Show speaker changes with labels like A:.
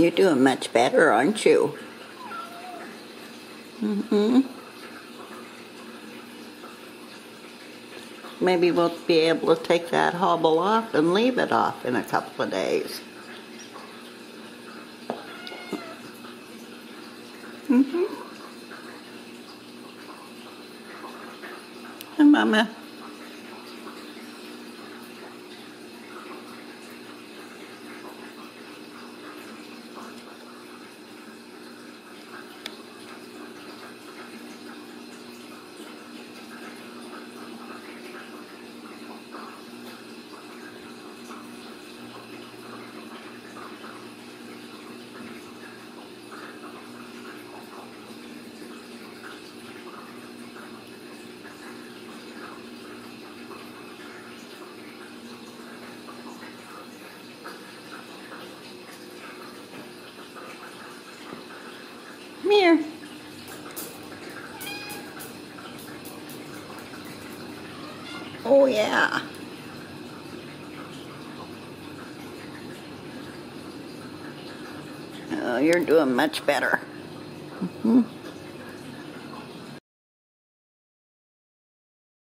A: You're doing much better, aren't you? Maybe we'll be able to take that hobble off and leave it off in a couple of days. Hi, Mama. Come here. Oh, yeah. Oh, you're doing much better.